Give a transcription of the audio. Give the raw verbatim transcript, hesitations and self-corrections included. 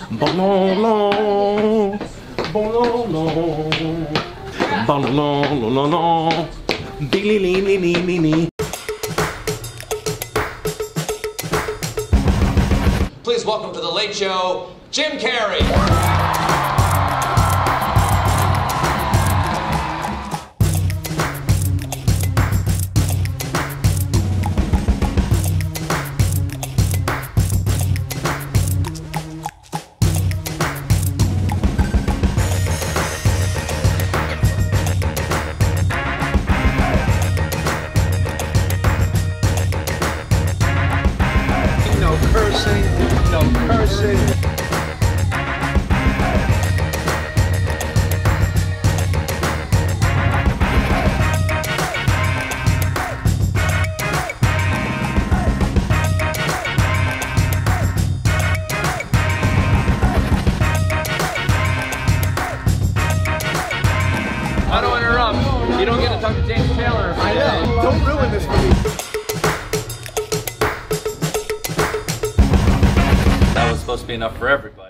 Bololo, bololo, bololo, dee-lee-lee-lee-lee-lee. Please welcome to the Late Show, Jim Carrey. No cursing, no cursing. I don't interrupt. You don't get to talk to James Taylor. I know. Don't ruin this for me. That was supposed to be enough for everybody.